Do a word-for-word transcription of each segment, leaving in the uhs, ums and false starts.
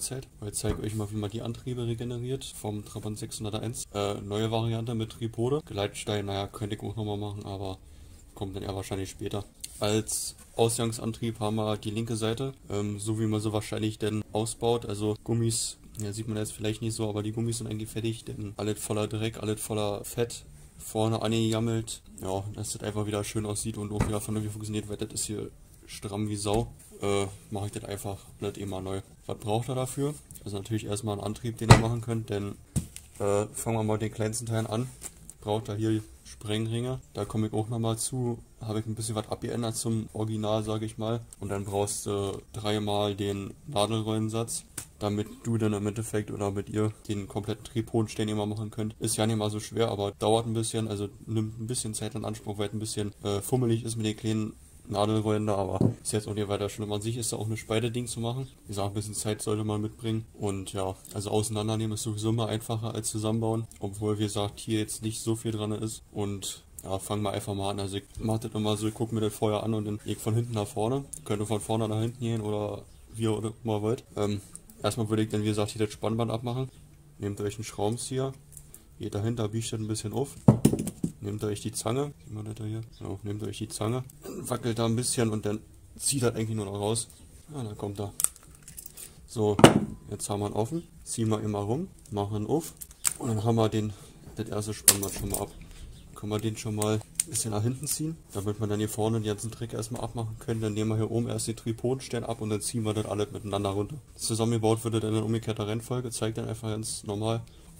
Freizeit, weil ich zeige euch mal, wie man die Antriebe regeneriert vom Trabant sechshunderteins. Äh, neue Variante mit Tripode. Gleitstein, naja, könnte ich auch nochmal machen, aber kommt dann eher wahrscheinlich später. Als Ausgangsantrieb haben wir die linke Seite, ähm, so wie man sie wahrscheinlich dann ausbaut. Also Gummis, ja, sieht man jetzt vielleicht nicht so, aber die Gummis sind eigentlich fertig, denn alles voller Dreck, alles voller Fett. Vorne angejammelt, ja, dass das einfach wieder schön aussieht und auch wieder vernünftig funktioniert, weil das ist hier stramm wie Sau. Äh, mache ich das einfach nicht immer neu. Was braucht er dafür? Also natürlich erstmal einen Antrieb, den ihr machen könnt, denn äh, fangen wir mal mit den kleinsten Teilen an. Braucht er hier Sprengringe, da komme ich auch nochmal zu, habe ich ein bisschen was abgeändert zum Original, sage ich mal. Und dann brauchst du dreimal den Nadelrollensatz, damit du dann im Endeffekt oder mit ihr den kompletten Triebhodenstern immer machen könnt. Ist ja nicht mal so schwer, aber dauert ein bisschen, also nimmt ein bisschen Zeit in Anspruch, weil es ein bisschen äh, fummelig ist mit den kleinen Nadelrollen da, aber ist jetzt auch nicht weiter schlimm. An sich ist da auch eine Speide-Ding zu machen. Wie gesagt, ein bisschen Zeit sollte man mitbringen. Und ja, also auseinandernehmen ist sowieso immer einfacher als zusammenbauen, obwohl, wie gesagt, hier jetzt nicht so viel dran ist. Und ja, fangen wir einfach mal an. Also ich mache das immer so, ich gucke mir das vorher an und dann gehe ich von hinten nach vorne. Könnt ihr von vorne nach hinten gehen oder wie ihr oder mal wollt. Ähm, erstmal würde ich dann, wie gesagt, hier das Spannband abmachen. Nehmt euch einen Schraubenzieher, geht dahinter, biegt das ein bisschen auf. Nehmt euch die Zange, sieht man das da hier? Ja, nehmt euch die Zange, wackelt da ein bisschen und dann zieht das eigentlich nur noch raus. Ja, dann kommt er. So, jetzt haben wir ihn offen, ziehen wir immer rum, machen ihn auf und dann haben wir den, das erste Spannband schon mal ab. Dann können wir den schon mal ein bisschen nach hinten ziehen, damit wir dann hier vorne den ganzen Trick erstmal abmachen können. Dann nehmen wir hier oben erst den Tripodenstern ab und dann ziehen wir das alles miteinander runter. Zusammengebaut wird das dann in umgekehrter Reihenfolge, zeigt dann einfach ganz normal.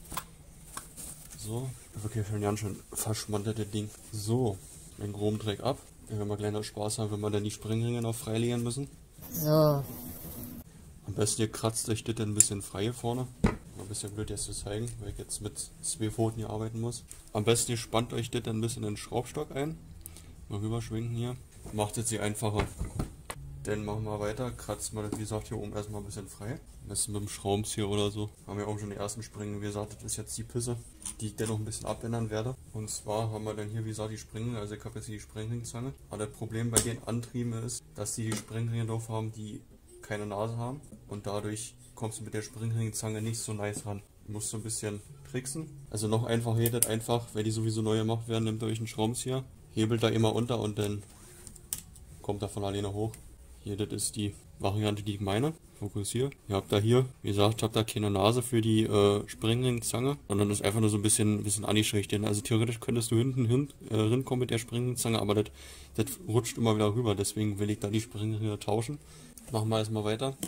So, wirklich schon ganz schön verschmandete Ding. So, den groben Dreck ab. Wenn wir kleiner Spaß haben, wenn wir dann die Sprengringe noch freilegen müssen. So. Am besten ihr kratzt euch das dann ein bisschen frei hier vorne. Ein bisschen blöd jetzt zu zeigen, weil ich jetzt mit zwei Pfoten hier arbeiten muss. Am besten ihr spannt euch das dann ein bisschen in den Schraubstock ein. Mal rüberschwenken hier. Macht es sie einfacher. Dann machen wir weiter, kratzt mal das, wie gesagt, hier oben erstmal ein bisschen frei. Am besten mit dem Schraubenzieher oder so. Haben wir auch schon die ersten Springen. Wie gesagt, das ist jetzt die Pisse, die ich dennoch ein bisschen abändern werde. Und zwar haben wir dann hier, wie gesagt, die Springringe. Also ich habe jetzt hier die Sprengringzange. Aber das Problem bei den Antrieben ist, dass die die Sprengringe drauf haben, die keine Nase haben. Und dadurch kommst du mit der Springringzange nicht so nice ran. Du musst so ein bisschen tricksen. Also noch einfacher geht das einfach, wenn die sowieso neu gemacht werden, nehmt euch einen Schraubenzieher, hebelt da immer unter und dann kommt er von alleine hoch. Hier, das ist die Variante, die ich meine. Fokus hier. Ihr habt da hier, wie gesagt, habt da keine Nase für die äh, Sprengringzange, sondern das ist einfach nur so ein bisschen, ein bisschen angeschrägt. Also theoretisch könntest du hinten hin, äh, hinkommen mit der Sprengringzange, aber das, das rutscht immer wieder rüber. Deswegen will ich da die Sprengringe tauschen. Machen wir erstmal weiter.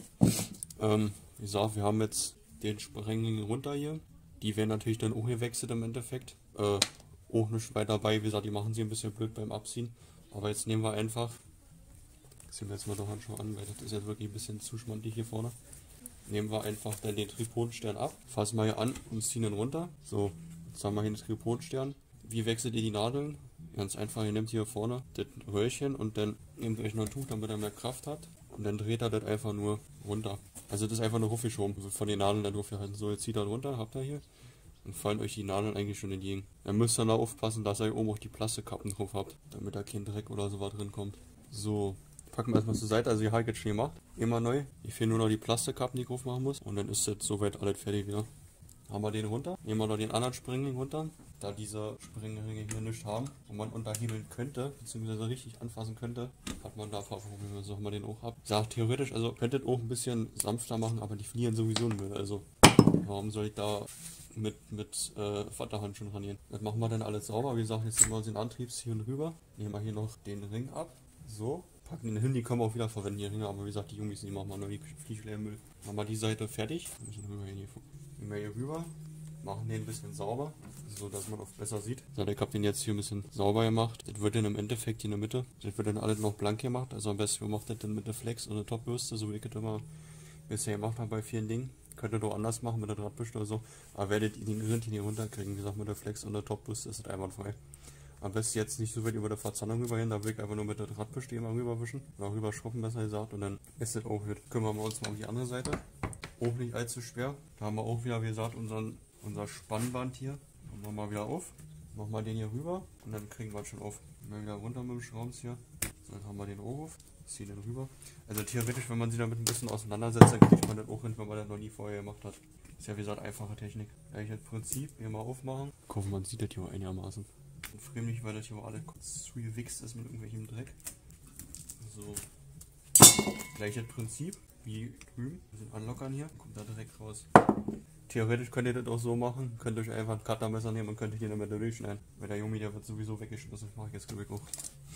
Ähm, wie gesagt, wir haben jetzt den Sprengring runter hier. Die werden natürlich dann auch gewechselt im Endeffekt. Äh, auch nicht weiter bei. Wie gesagt, die machen sie ein bisschen blöd beim Abziehen. Aber jetzt nehmen wir einfach. Ziehen wir jetzt mal doch schon an, weil das ist jetzt wirklich ein bisschen zu schmantig hier vorne. Nehmen wir einfach dann den Tripodenstern ab, fassen wir hier an und ziehen ihn runter. So, jetzt haben wir hier den Tripodenstern. Wie wechselt ihr die Nadeln? Ganz einfach, ihr nehmt hier vorne das Röhrchen und dann nehmt euch noch ein Tuch, damit er mehr Kraft hat. Und dann dreht er das einfach nur runter. Also das ist einfach nur hochgeschoben, von den Nadeln da drauf halten. So, jetzt zieht er runter, habt ihr hier. Und fallen euch die Nadeln eigentlich schon entgegen. Dann müsst ihr da aufpassen, dass ihr oben auch die Plastikkappen drauf habt, damit da kein Dreck oder so was drin kommt. So. Packen wir erstmal zur Seite, also die habe ich jetzt schon gemacht. Immer neu. Ich fehlen nur noch die Plastikkappen, die ich drauf machen muss. Und dann ist jetzt soweit alles fertig wieder. Haben wir den runter. Nehmen wir noch den anderen Springring runter. Da diese Springringe hier nicht haben und man unterhebeln könnte, beziehungsweise richtig anfassen könnte, hat man da Probleme. So haben wir den auch ab. Ich sage theoretisch, also könntet auch ein bisschen sanfter machen, aber die fliehen sowieso nicht. Also warum soll ich da mit, mit äh, Wattehandschuhen rangehen? Das machen wir dann alles sauber. Wie gesagt, jetzt nehmen wir uns den Antriebs hier und rüber. Nehmen wir hier noch den Ring ab. So. Packen den hin, die können wir auch wieder verwenden, die Ringe, aber wie gesagt, die Jungs, die machen wir nur die Fließleermüll. Haben wir die Seite fertig. Nehmen wir hier rüber, machen den ein bisschen sauber, so dass man auch besser sieht. So, ich habe den jetzt hier ein bisschen sauber gemacht. Das wird dann im Endeffekt hier in der Mitte, das wird dann alles noch blank gemacht. Also am besten, wir machen das dann mit der Flex und der Topbürste, so wie ich das immer bisher gemacht habe bei vielen Dingen. Könnt ihr doch anders machen mit der Drahtbürste oder so, aber werdet ihr den Grind hier runterkriegen. Wie gesagt, mit der Flex und der Topbürste ist das einwandfrei. Am besten jetzt nicht so weit über der Verzahnung rüber hin, da will ich einfach nur mit der Drahtbürste immer rüberwischen. Oder rüberschrubben, besser gesagt. Und dann ist das auch gut. Kümmern wir uns mal um die andere Seite. Auch nicht allzu schwer. Da haben wir auch wieder, wie gesagt, unseren, unser Spannband hier. Machen wir mal wieder auf. Machen wir den hier rüber und dann kriegen wir es schon auf. Dann wieder runter mit dem Schraubenzieher. So, dann haben wir den auch auf. Zieh den rüber. Also theoretisch, wenn man sich damit ein bisschen auseinandersetzt, dann kriegt man das auch hin, wenn man das noch nie vorher gemacht hat. Ist ja wie gesagt einfache Technik. Gleiches Prinzip, hier mal aufmachen. Ich hoffe, man sieht das hier einigermaßen. Und früh nicht, weil das hier alles kurz zugewichst ist mit irgendwelchem Dreck. So. Gleiches Prinzip wie drüben. Ein bisschen anlockern hier, kommt da direkt raus. Theoretisch könnt ihr das auch so machen, könnt euch einfach ein Cuttermesser nehmen und könnt ihr hier damit durchschneiden. Weil der Junge, der wird sowieso weggeschmissen, das mache ich jetzt glaube ich auch.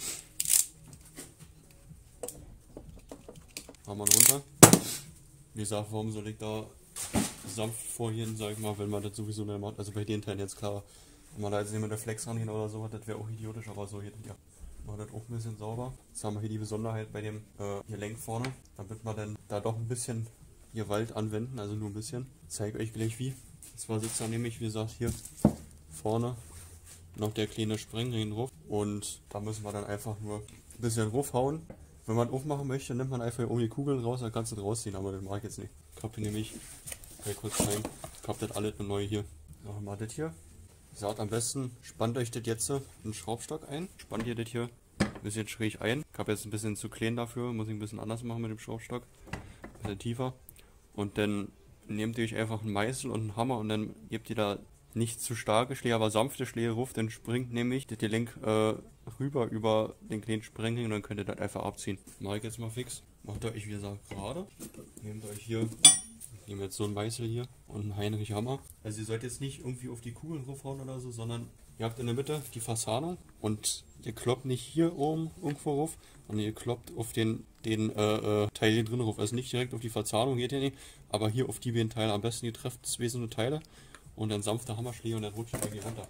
Haben wir runter. Wie gesagt, warum soll ich da sanft vorgehen, sag ich mal, wenn man das sowieso nicht macht. Also bei den Teilen jetzt klar, wenn man da jetzt nicht mit der Flex rangehen oder so, das wäre auch idiotisch, aber so hier, ja. Machen das auch ein bisschen sauber. Jetzt haben wir hier die Besonderheit bei dem äh, Gelenk vorne, damit wir dann da doch ein bisschen Gewalt anwenden, also nur ein bisschen. Ich zeige euch gleich wie. Und zwar sitzt da nämlich, wie gesagt, hier vorne noch der kleine Sprengring drauf und da müssen wir dann einfach nur ein bisschen draufhauen. Wenn man aufmachen möchte, nimmt man einfach um die Kugeln raus, dann kannst du das rausziehen, aber das mache ich jetzt nicht. Ich habe hier nämlich, mal kurz rein, ich habe das alles neu hier. Noch mal das hier. Ich sage am besten, spannt euch das jetzt einen Schraubstock ein, spannt ihr das hier ein bisschen schräg ein. Ich habe jetzt ein bisschen zu klein dafür, muss ich ein bisschen anders machen mit dem Schraubstock, ein bisschen tiefer. Und dann nehmt ihr euch einfach einen Meißel und einen Hammer und dann gebt ihr da nicht zu starke Schläge, aber sanfte Schläge ruf, dann springt nämlich das Gelenk äh, rüber über den kleinen Sprengring und dann könnt ihr das einfach abziehen. Mache ich jetzt mal fix. Macht ihr euch wie gesagt gerade. Nehmt euch hier, nehmt jetzt so einen Meißel hier und einen Heinrich Hammer. Also ihr sollt jetzt nicht irgendwie auf die Kugeln raufhauen oder so, sondern ihr habt in der Mitte die Verzahnung und ihr kloppt nicht hier oben irgendwo rauf, sondern ihr kloppt auf den, den äh, äh, Teil hier drin rauf. Also nicht direkt auf die Verzahnung, geht ja nicht, aber hier auf die beiden Teile. Am besten ihr trefft zwei so eine Teile und dann sanfte Hammerschläge und dann rutscht ihr irgendwie runter.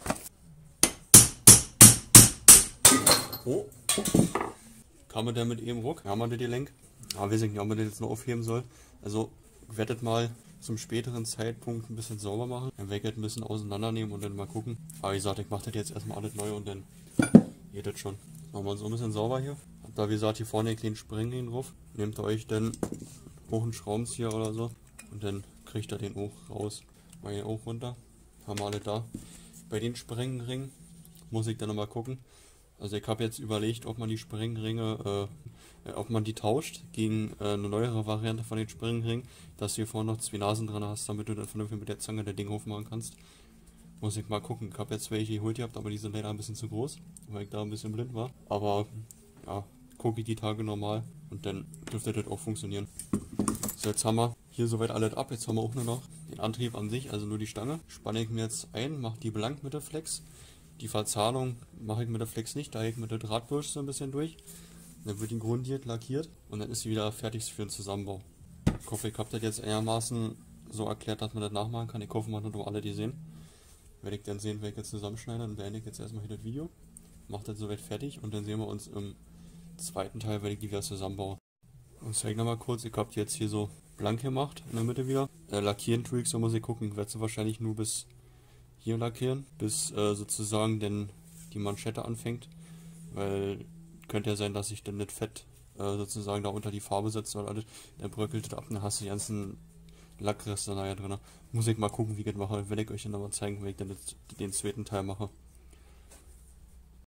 Oh, kann man damit eben ruck? Haben wir das Gelenk? Ja, weiß ich nicht, ob man das jetzt noch aufheben soll. Also ich werde das mal zum späteren Zeitpunkt ein bisschen sauber machen. Dann werde ich das ein bisschen auseinandernehmen und dann mal gucken. Aber wie gesagt, ich mache das jetzt erstmal alles neu und dann geht das schon. Machen wir so ein bisschen sauber hier. Habt da wie gesagt hier vorne einen kleinen Sprengring drauf. Nehmt euch dann hoch einen Schraubenzieher oder so und dann kriegt ihr den auch raus. Mal hier auch runter. Haben wir alle da. Bei den Sprengringen muss ich dann nochmal gucken. Also ich habe jetzt überlegt, ob man die Sprengringe, äh, ob man die tauscht gegen äh, eine neuere Variante von den Sprengringen, dass du hier vorne noch zwei Nasen dran hast, damit du dann vernünftig mit der Zange der Ding aufmachen kannst. Muss ich mal gucken. Ich habe jetzt welche geholt gehabt, aber die sind leider ein bisschen zu groß, weil ich da ein bisschen blind war. Aber ja, gucke ich die Tage normal und dann dürfte das auch funktionieren. So, jetzt haben wir hier soweit alles ab. Jetzt haben wir auch nur noch den Antrieb an sich, also nur die Stange. Spanne ich mir jetzt ein, mache die blank mit der Flex. Die Verzahnung mache ich mit der Flex nicht, da gehe ich mit der Drahtbürste ein bisschen durch. Dann wird die grundiert, lackiert und dann ist sie wieder fertig für den Zusammenbau. Ich hoffe, ich habe das jetzt einigermaßen so erklärt, dass man das nachmachen kann. Ich hoffe, man hat nur alle die sehen. Werde ich dann sehen, wenn ich jetzt zusammenschneide, dann beende ich jetzt erstmal hier das Video. Mache das soweit fertig und dann sehen wir uns im zweiten Teil, wenn ich die wieder zusammenbaue. Und zeige nochmal kurz, ich habe die jetzt hier so blank gemacht, in der Mitte wieder. Äh, lackieren tue ich, so muss ich gucken. Ich werde sie wahrscheinlich nur bis hier lackieren, bis äh, sozusagen denn die Manschette anfängt, weil könnte ja sein, dass ich dann nicht fett äh, sozusagen da unter die Farbe setze oder alles, dann bröckelt das ab, dann hast du die ganzen Lackreste nachher drin. Muss ich mal gucken, wie ich das mache, wenn ich euch dann nochmal zeigen, wenn ich dann den zweiten Teil mache.